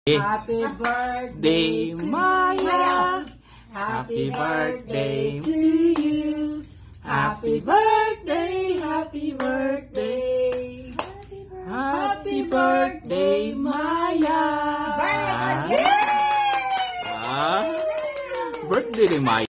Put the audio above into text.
Happy birthday, Maya. Happy birthday to you. Happy birthday, happy birthday. Happy birthday, Maya. Birthday ni Maya.